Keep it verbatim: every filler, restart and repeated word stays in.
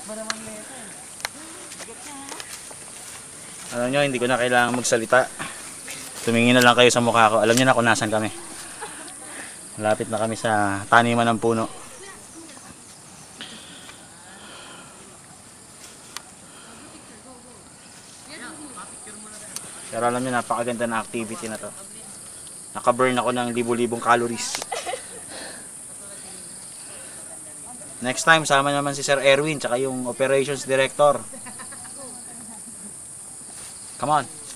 Alam nyo, hindi ko na kailangan magsalita. Tumingin na lang kayo sa mukha ko. Alam nyo na kung nasan kami. Malapit na kami sa taniman ng puno. Pero alam nyo, napakaganda na activity na to. Nakaburn ako ng libo-libong calories. Next time, sama naman si Sir Erwin, tsaka yung operations director. Come on.